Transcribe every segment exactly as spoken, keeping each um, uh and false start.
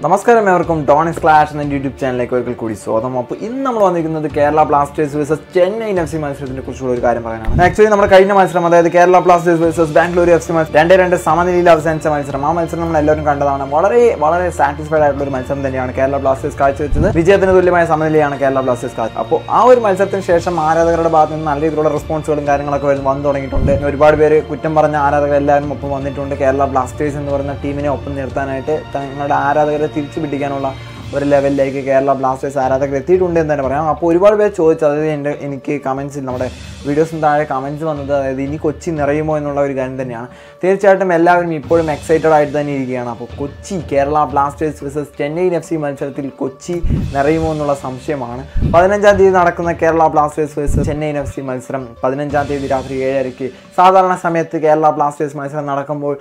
നമസ്കാരം എവർക്കും ഡോണിസ് ക്ലാഷ് എന്ന യൂട്യൂബ് ചാനലിലേക്ക് ഒരിക്കൽ കൂടി സ്വാഗതം. അപ്പോൾ ഇന്ന് നമ്മൾ വന്നിരിക്കുന്നത് Kerala Blasters versus Chennai F C മത്സരത്തിനെ കുറിച്ചുള്ള ഒരു കാര്യം പറയാനാണ്. ആക്ച്വലി നമ്മുടെ കഴിഞ്ഞ മത്സരം, അതായത് Kerala Blasters versus Bangalore F C മത്സരം രണ്ട് രണ്ട് സമനിലയിൽ അവസാനിച്ച മത്സരം, ആ മത്സരം നമ്മൾ എല്ലാവരും കണ്ടതാണ്. വളരെ വളരെ സാറ്റിസ്ഫൈഡ് ആയിട്ടുള്ള ഒരു മത്സരം തന്നെയാണ് കേരള ബ്ലാസ്റ്റേഴ്സ് കാഴ്ചവെച്ചത്. വിജയത്തിന് തുല്യമായ സമനിലയാണ് കേരള ബ്ലാസ്റ്റേഴ്സ് കാഴ്ച. അപ്പോൾ ആ ഒരു മത്സരത്തിന് ശേഷം ആരാധകരുടെ ഭാഗത്ത് നിന്ന് നല്ല രീതിയിലുള്ള റെസ്പോൺസുകളും കാര്യങ്ങളൊക്കെ വന്നു തുടങ്ങിയിട്ടുണ്ട്. ഒരുപാട് പേര് കുറ്റം പറഞ്ഞ ആരാധകർ എല്ലാവരും ഒപ്പം വന്നിട്ടുണ്ട്. കേരള ബ്ലാസ്റ്റേഴ്സ് എന്ന് പറയുന്ന ടീമിനെ ഒപ്പം നിർത്താനായിട്ട് തങ്ങളുടെ ആരാധകരെ തിരിച്ചു പിടിക്കാനുള്ള ഒരു ലെവലിലേക്ക് കേരള ബ്ലാസ്റ്റേഴ്സ് ആരാധകർ എത്തിയിട്ടുണ്ട് എന്ന് തന്നെ പറയാം. അപ്പോൾ ഒരുപാട് പേര് ചോദിച്ചു, അതായത് എൻ്റെ എനിക്ക് കമൻസിൽ നമ്മുടെ വീഡിയോസിന് താഴെ കമൻസ് വന്നത്, അതായത് ഇനി കൊച്ചി നിറയുമോ എന്നുള്ള ഒരു കാര്യം തന്നെയാണ്. തീർച്ചയായിട്ടും എല്ലാവരും ഇപ്പോഴും എക്സൈറ്റഡ് ആയിട്ട് തന്നെ ഇരിക്കുകയാണ്. അപ്പോൾ Kochi Kerala Blasters versus Chennai F C മത്സരത്തിൽ കൊച്ചി നിറയുമോ എന്നുള്ള സംശയമാണ്. പതിനഞ്ചാം തീയതി നടക്കുന്ന Kerala Blasters versus Chennai F C മത്സരം പതിനഞ്ചാം തീയതി രാത്രി ഏഴരയ്ക്ക് സാധാരണ സമയത്ത് കേരള ബ്ലാസ്റ്റേഴ്സ് മത്സരം നടക്കുമ്പോൾ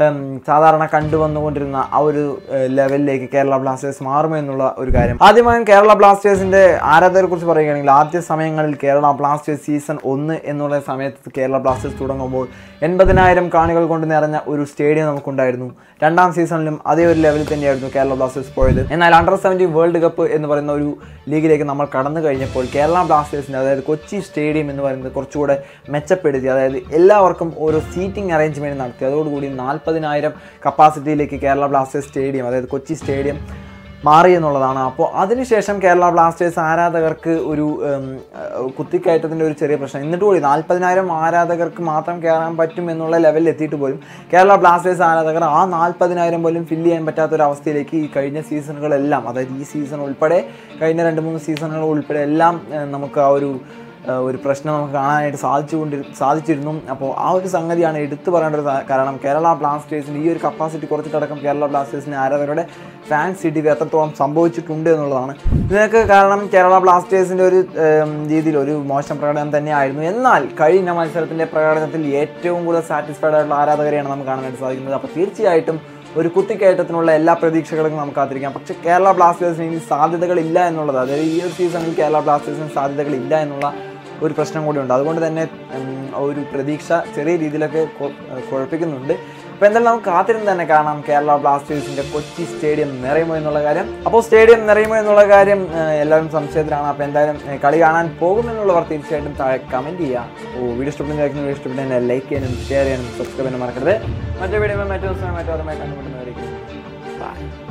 സാധാരണ കണ്ടുവന്നുകൊണ്ടിരുന്ന ആ ഒരു ലെവലിലേക്ക് കേരള ബ്ലാസ്റ്റേഴ്സ് മാറുമോ എന്നുള്ള ഒരു കാര്യം. ആദ്യമായും കേരള ബ്ലാസ്റ്റേഴ്സിന്റെ ആരാധകരെ കുറിച്ച് പറയുകയാണെങ്കിൽ, ആദ്യ സമയങ്ങളിൽ കേരള ബ്ലാസ്റ്റേഴ്സ് സീസൺ ഒന്ന് എന്നുള്ള സമയത്ത് കേരള ബ്ലാസ്റ്റേഴ്സ് തുടങ്ങുമ്പോൾ എൺപതിനായിരം കാണികൾ കൊണ്ട് നിറഞ്ഞ ഒരു സ്റ്റേഡിയം നമുക്കുണ്ടായിരുന്നു. രണ്ടാം സീസണിലും അതേ ഒരു ലെവലിൽ തന്നെയായിരുന്നു കേരള ബ്ലാസ്റ്റേഴ്സ് പോയത്. എന്നാൽ അണ്ടർ സെവൻറ്റീൻ വേൾഡ് കപ്പ് എന്ന് പറയുന്ന ഒരു ലീഗിലേക്ക് നമ്മൾ കടന്നു കഴിഞ്ഞപ്പോൾ കേരള ബ്ലാസ്റ്റേഴ്സിൻ്റെ, അതായത് കൊച്ചി സ്റ്റേഡിയം എന്ന് പറയുന്നത് കുറച്ചുകൂടെ മെച്ചപ്പെടുത്തി. അതായത് എല്ലാവർക്കും ഓരോ സീറ്റിംഗ് അറേഞ്ച്മെൻറ്റ് നടത്തി. അതോടുകൂടി നാൽപ്പതിനായിരം കപ്പാസിറ്റിയിലേക്ക് കേരള ബ്ലാസ്റ്റേഴ്സ് സ്റ്റേഡിയം, അതായത് കൊച്ചി സ്റ്റേഡിയം മാറി എന്നുള്ളതാണ്. അപ്പോൾ അതിനുശേഷം കേരള ബ്ലാസ്റ്റേഴ്സ് ആരാധകർക്ക് ഒരു കുത്തിക്കയറ്റത്തിൻ്റെ ഒരു ചെറിയ പ്രശ്നം. എന്നിട്ട് കൂടി നാൽപ്പതിനായിരം ആരാധകർക്ക് മാത്രം കയറാൻ പറ്റും എന്നുള്ള ലെവലിൽ എത്തിയിട്ട് പോലും കേരള ബ്ലാസ്റ്റേഴ്സ് ആരാധകർ ആ നാൽപ്പതിനായിരം പോലും ഫില്ല് ചെയ്യാൻ പറ്റാത്തൊരവസ്ഥയിലേക്ക് ഈ കഴിഞ്ഞ സീസണുകളെല്ലാം, അതായത് ഈ സീസൺ ഉൾപ്പെടെ കഴിഞ്ഞ രണ്ട് മൂന്ന് സീസണുകൾ ഉൾപ്പെടെ എല്ലാം നമുക്ക് ആ ഒരു ഒരു പ്രശ്നം നമുക്ക് കാണാനായിട്ട് സാധിച്ചുകൊണ്ടി സാധിച്ചിരുന്നു. അപ്പോൾ ആ ഒരു സംഗതിയാണ് എടുത്തു പറയേണ്ട ഒരു കാരണം. കേരള ബ്ലാസ്റ്റേഴ്സിൻ്റെ ഈ ഒരു കപ്പാസിറ്റി കുറച്ചിട്ടടക്കം കേരള ബ്ലാസ്റ്റേഴ്സിൻ്റെ ആരാധകരുടെ ഫാൻസ് സിറ്റി എത്രത്തോളം സംഭവിച്ചിട്ടുണ്ട് എന്നുള്ളതാണ്. ഇതിനൊക്കെ കാരണം കേരള ബ്ലാസ്റ്റേഴ്സിൻ്റെ ഒരു രീതിയിൽ ഒരു മോശം പ്രകടനം തന്നെയായിരുന്നു. എന്നാൽ കഴിഞ്ഞ മത്സരത്തിൻ്റെ പ്രകടനത്തിൽ ഏറ്റവും കൂടുതൽ സാറ്റിസ്ഫൈഡ് ആയിട്ടുള്ള ആരാധകരെയാണ് നമുക്ക് കാണാനായിട്ട് സാധിക്കുന്നത്. അപ്പോൾ തീർച്ചയായിട്ടും ഒരു കുത്തിക്കയറ്റത്തിനുള്ള എല്ലാ പ്രതീക്ഷകളും നമുക്ക് കാത്തിരിക്കാം. പക്ഷേ കേരള ബ്ലാസ്റ്റേഴ്സിന് ഇനി സാധ്യതകളില്ല എന്നുള്ളത്, അതായത് ഈ ഒരു സീസണിൽ കേരള ബ്ലാസ്റ്റേഴ്സിന് സാധ്യതകളില്ല എന്നുള്ള ഒരു പ്രശ്നം കൂടിയുണ്ട്. അതുകൊണ്ട് തന്നെ ഒരു പ്രതീക്ഷ ചെറിയ രീതിയിലൊക്കെ കുഴപ്പിക്കുന്നുണ്ട്. അപ്പോൾ എന്തായാലും നമുക്ക് കാത്തിരുന്ന് തന്നെ കാണാം കേരള ബ്ലാസ്റ്റേഴ്സിൻ്റെ കൊച്ചി സ്റ്റേഡിയം നിറയുമോ എന്നുള്ള കാര്യം. അപ്പോൾ സ്റ്റേഡിയം നിറയുമോ എന്നുള്ള കാര്യം എല്ലാവരും സംശയത്തിലാണ്. അപ്പോൾ എന്തായാലും കളി കാണാൻ പോകുമെന്നുള്ളവർ തീർച്ചയായിട്ടും താഴെ കമൻറ്റ് ചെയ്യുക. അപ്പോൾ വീഡിയോ ഇഷ്ടപ്പെടുന്ന വീഡിയോ ഇഷ്ടപ്പെട്ടു ലൈക്ക് ചെയ്യാനും ഷെയർ ചെയ്യാനും സബ്സ്ക്രൈബ് ചെയ്യാനും മറക്കരുത്. മറ്റേ വീഡിയോ മറ്റു ദിവസം മറ്റോ അതുമായി കണ്ടുമുട്ടുന്നതായിരിക്കും. ബൈ.